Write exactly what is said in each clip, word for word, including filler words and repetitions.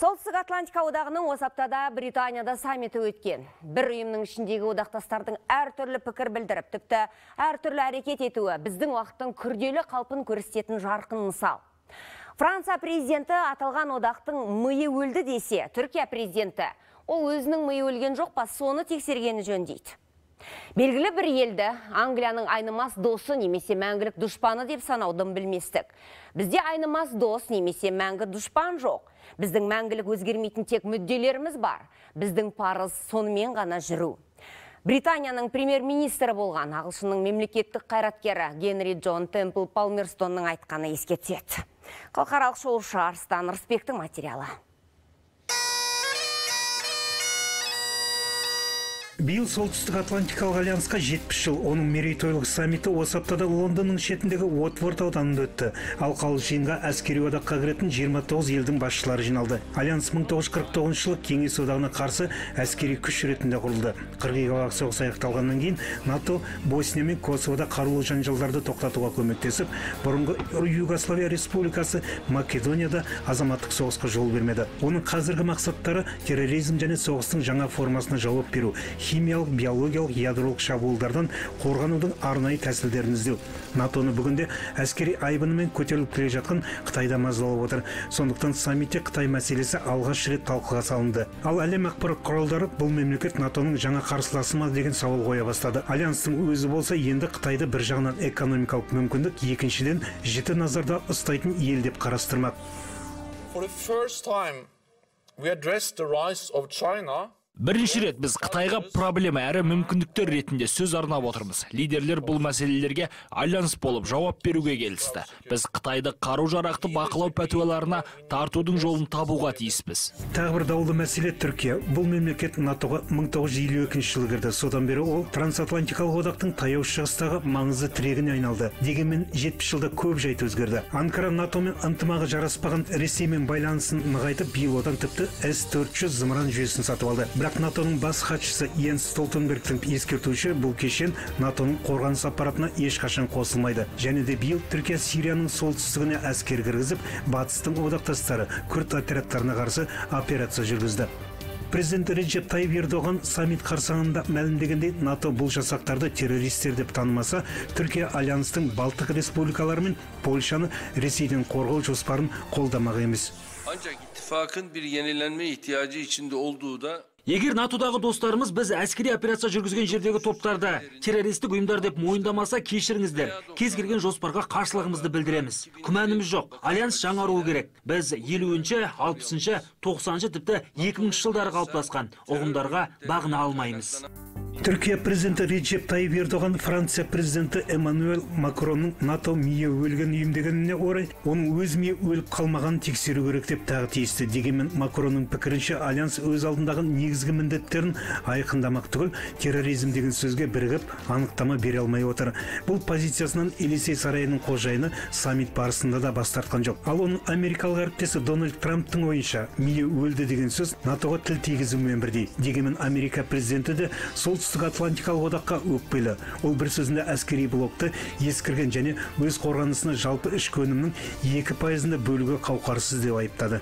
Солтүстік Атлантика одағының осы аптада Британияда саммиті өткен. Бір ұйымның ішіндегі одақтастардың әртүрлі пікір білдіріп, тіпті әртүрлі әрекет етуі біздің уақыттың күрделі қалпын көрсететін жарқын мысал. Франция президенті аталған одақтың миы өлді десе, Түркия президенті ол өзінің миы өлген жоқ па, соны тексергені жөн дейді. Белгілі бір елді Англияның айнымас досы немесе мәңгілік дұшпаны деп санаудың білместік. Бізде айнымас дос немесе мәңгі дұшпан жоқ. Біздің мәңгілік өзгермейтін тек мүдделеріміз бар. Біздің парыз сонымен ғана жүру. Британияның премьер-министрі болған ағылшынның мемлекеттік қайраткері Генри Джон Темпл Палмерстонның айтқаны еске түседі. Халықаралық шолушы Арыстан Рысбектің материалы. Биыл Солтүстік Атлантикалық альянсқа жетпіс жыл, оның мерейтойлық саммиті осы аптада Лондонның шетіндегі Уотфорд ауданында өтті. Алқалы жиынға әскери одаққа кіретін жиырма тоғыз елдің басшылары жиналды. Альянс мың тоғыз жүз қырық тоғызыншы жылы Кеңес одағына қарсы әскери күш ретінде құрылды. қырық соғыс аяқталғаннан кейін НАТО Босния мен Косовода қарулы жанжалдарды тоқтатуға көмектесіп, бұрынғы Югославия республикасы Македонияда азаматтық соғысқа жол бермеді. Оның қазіргі мақсаттары терроризм және соғыстың жаңа формасына жауап беру, химиялық, биологиялық, ядролық шабуылдардан қорғанудың арнайы тәсілдерін іздеу. НАТОны бүгінде әскери айбынымен көтеріліп келе жатқан Қытайда мазалап отыр. Сондықтан саммитте Қытай мәселесі алғаш рет талқыға салынды. Ал әлем ақпарат құралдары бұл мемлекет НАТОның жаңа қарсыласы ма деген сауал қоя бастады. Альянстың өзі болса енді Қытайды бір жағынан экономикалық мүмкіндік, екіншіден жіті назарда ұстайтын ел деп қарастырмақ. For the first time we addressed the rise of China. Бірінші рет біз Қытайға проблема әрі мүмкіндіктер ретінде сөз арнап отырмыз. Лидерлер бұл мәселелерге альянс болып жауап беруге келісті. Біз Қытайды қару-жарақты бақылау пәтуаларына тартудың жолын табуға тиіспіз. Тағы бір даулы мәселе Түркия. Бұл мемлекет НАТОға мың тоғыз жүз елу екінші жылы кірді. Содан бері ол трансатлантикалық одақтың таяу шығыстағы маңызды тірегіне айналды. Дегенмен жетпіс жылда көп жайт өзгерді. Анкара НАТОмен ынтымағы жараспаған Ресеймен байланысын нығайтып, биыл одан тіпті эс төрт жүз зымыран жүйесін сатып алды. Бірақ НАТОның бас хатшысы Йенс Столтенбергтің ескертуінше, бұл кешен НАТОның қорғаныс аппаратына ешқашан қосылмайды. Және де биыл Түркия Сирияның солтүстігіне әскер кіргізіп, батыстың одақтастары күрд отрядтарына қарсы операция жүргізді. Президент Реджеп Тайып Ердоған саммит қарсаңында мәлімдегендей, НАТО бұл жасақтарды террористер деп танымаса, Түркия альянстың Балтық республикалары мен Польшаны Ресейден қорғау жоспарын қолдамақ емес. Ancak ittifakın bir yenilenme ihtiyacı içinde olduğu da Егер НАТОдағы достарымыз біз әскери операция жүргізген жердегі топтарды террористік ұйымдар деп мойындамаса, кешіріңіздер, кез келген жоспарға қарсылығымызды білдіреміз. Күмәніміз жоқ, альянс жаңаруы керек. Біз елуінші, алпысыншы, тоқсаныншы тіпті екі мыңыншы жылдары қалыптасқан ұғымдарға бағына алмаймыз. Түркия президенті Реджеп Тайып Ердоған Франция президенті Эммануэль Макронның НАТО миы өлген ұйым дегеніне орай, оның өз миы өліп қалмаған тексеру керек деп тағы тиісті. Дегенмен Макронның пікірінше, альянс өз алдындағы негізгі міндеттерін айқындамақ түгіл, терроризм деген сөзге бірігіп анықтама бере алмай отыр. Бұл позициясынан Елисей сарайының қожайыны саммит барысында да бас тартқан жоқ. Ал оның америкалық әріптесі Дональд Трамптың ойынша, миы өлді деген сөз НАТОға тіл тигізумен бірдей. Дегенмен Америка президенті де Солтүстік Атлантикалық одаққа өкпелі. Ол бір сөзінде әскери блокты ескірген және өз қорғанысына жалпы ішкі өнімнің екі пайызында бөлігі қауқарсыз деп айыптады.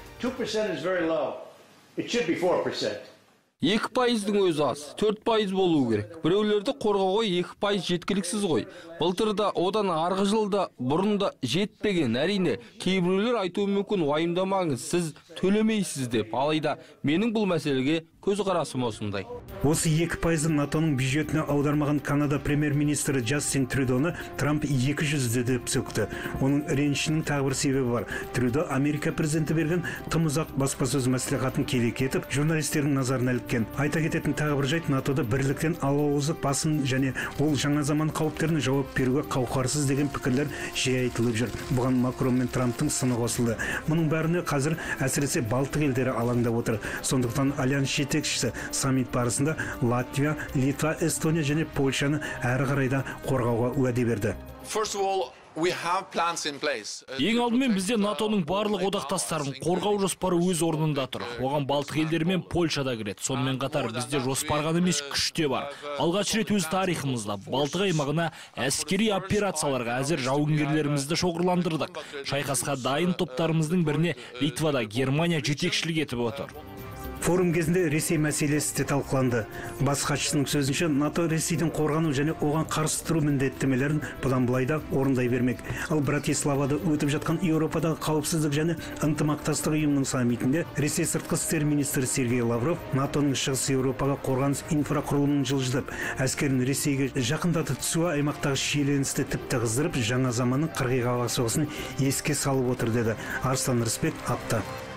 екі пайыздың өзі аз, төрт пайыз болуы керек. Біреулерді қорғауға екі пайыз жеткіліксіз ғой. Былтырда одан арғы жылда бұрында жетпеген. Әрине, кейбіреулер айтуы мүмкін, уайымдамаңыз, сіз төлемейсіз деп. Алайда менің бұл мәселеге көзқарасым осындай. Осы екі пайызды НАТОның бюджетіне аудармаған Канада премьер-министрі Джастин Трюдоны Трамп екі жүзді деп сөкті. Оның ренішінің тағы бір себебі бар. Трюдо Америка президенті берген тым ұзақ баспасөз мәслихатын келек етіп, журналистердің назарына іліккен. Айта кететін тағы бір жайт, НАТОда бірліктен алауыздық басым және ол жаңа заман қауіптеріне жауап беруге қауқарсыз деген пікірлер жиі айтылып жүр. Бұған Макрон мен Трамптың сыны қосылды. Мұның бәріне қазір әсіресе Балтық елдері алаңдап отыр. Сондықтан альянс жетекшісі саммит барысында Латвия, Литва, Эстония және Польшаны әрі қарайда қорғауға уәде берді. First of all, We have plans in place. Ең алдымен бізде натоның барлық одақтастарын қорғау жоспары өз орнында тұр. Оған Балтық елдері мен Польша да кіреді. Сонымен қатар бізде жоспар ғана емес, күш те бар. Алғаш рет өз тарихымызда Балтық аймағына әскери операцияларға әзір жауынгерлерімізді шоғырландырдық. Шайқасқа дайын топтарымыздың біріне Литвада Германия жетекшілік етіп отыр. Форум кезінде Ресей мәселесі де талқыланды. Бас хатшысының сөзінше, НАТО Ресейдің қорғану және оған қарсы тұру міндеттемелерін бұдан былай да орындай бермек. Ал Братиславада өтіп жатқан Еуропадағы қауіпсіздік және ынтымақтастық ұйымының саммитінде Ресей сыртқы істер министрі Сергей Лавров NATOның шығыс Еуропаға қорғаныс инфрақұрылымын жылжытып, әскерін Ресейге жақындатып түсуі аймақтағы шиеленісті тіпті қыздырып, жаңа заманның қырғиқабақ соғысын еске салып отыр деді. Арслан Рысбек, Апта.